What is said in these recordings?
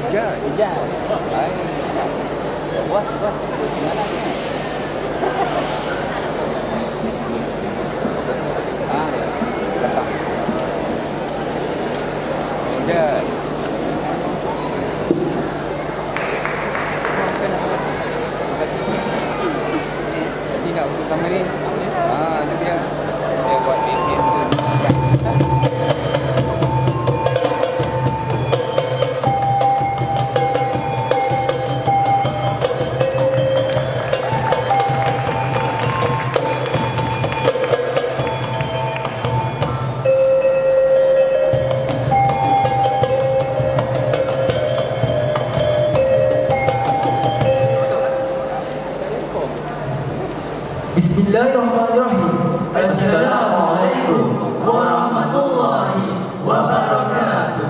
Hujan. Baik. Buat. Tinggalan. Datang. Hujan. Jadi nak untuk kamera ni. Itu dia. Dia buat bikin tu. Bismillahirrahmanirrahim. Assalamualaikum warahmatullahi wabarakatuh.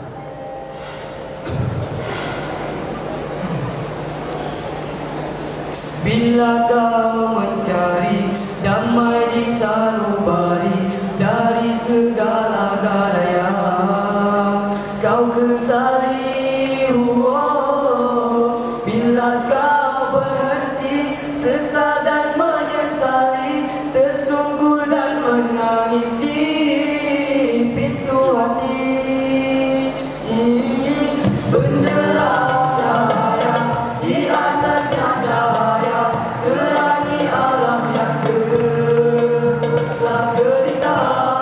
Bila kau mencari damai di sanubari dari segala galanya, kau kesali bila kau berhenti sesal dan menyesali, tersungguh dan menangis di pintu hati. Bendera cahaya di atasnya cahaya, terangi alam yang gelap gelita.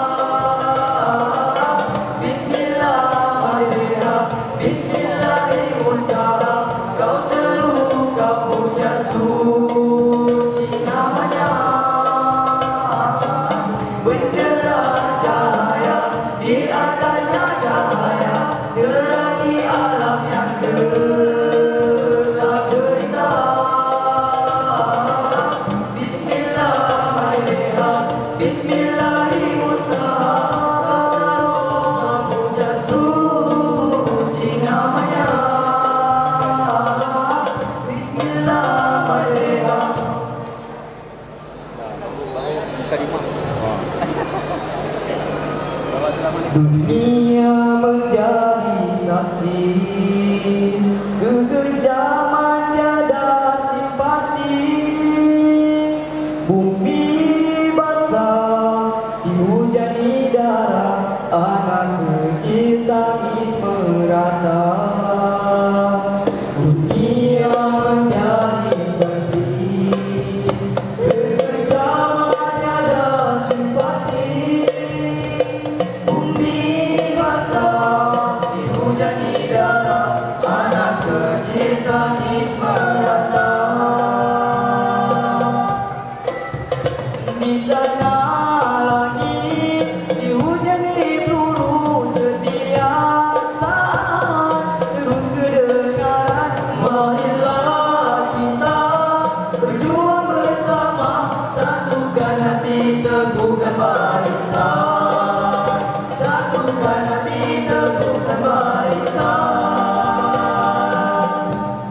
Bismillahirrahmanirrahim, Bismillahirrahmanirrahim. Kau seru, kau punya suci namanya. Bendera cahaya di atasnya cahaya, terangi alam yang gelap gelita. Bismillahirrahmanirrahim, Bismillahirrahmanirrahim. Kau punya suci namanya. Bismillahirrahmanirrahim. Dunia menjadi saksi kekejaman tiada simpati. Bumi basah dihujani darah, anak kecil tangis merata. Dunia menjadi saksi kekejaman tiada simpati. Dihujani darah, anak kecil tangis merata. Di sana langit dihujani peluru setiap saat, terus kedengaran. Marilah kita berjuang bersama, satukan hati, teguhkan barisan. Satukan hati, teguhkan barisan.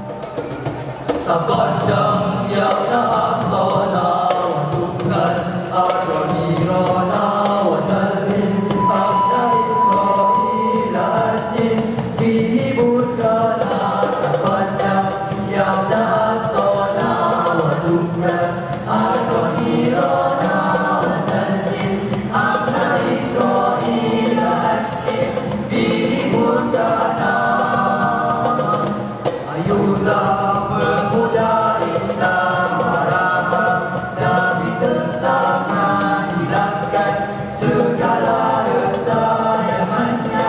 Taqaddam ya aqsana wa tukal adranirana wa zalzil abda Israel asjid fihi burkana. Taqaddam ya aqsana wa tukal adranirana wa zalzil abda Israel asjid fihi burkana. Ayolah pemuda Islam, marahlah Nabi tentang hilangkan segala resah yang hanya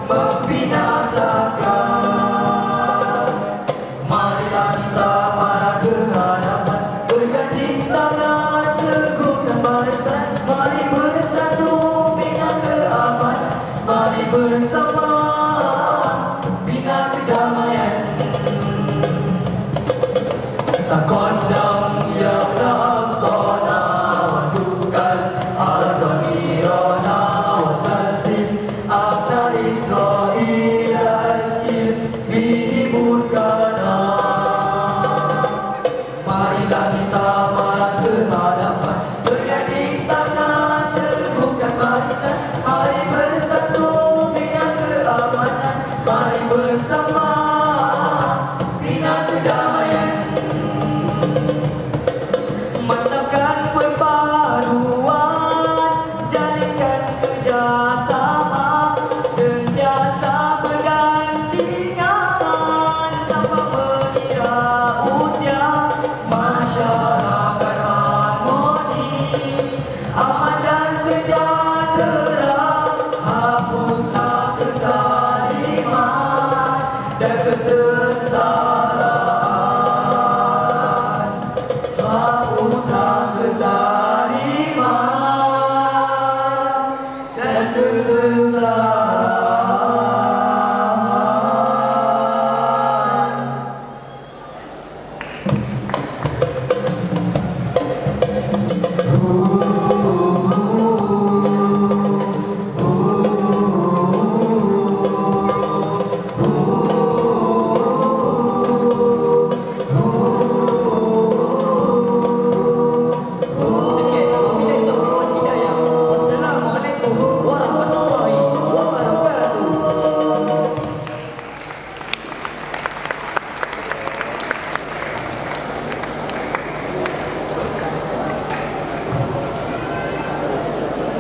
membinasakan. Marilah kita marah ke hadapan, berganding tangan, teguhkan barisan. Mari bersatu bina keamanan, mari bersama bina kedamaian. Taqaddam ya aqsana wa tukal adranirana wa zalzil abda Israel asjid fihi burkana. Marilah kita marah ke hadapan, berganding tangan, teguhkan barisan. Mari bersatu bina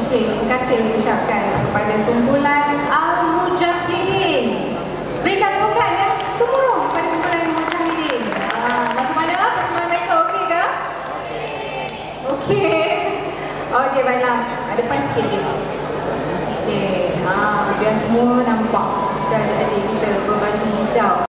Okey, terima kasih diucapkan kepada kumpulan Al-Mujahidin. Berikan tepukan ya, gemuruh kepada kumpulan Al-Mujahidin. Macam mana persembahan mereka, okey ke? Okey. Okey, baiklah. Ada depan sikit lagi. Okey, biar semua nampak. Dan adik kita berbaju hijau.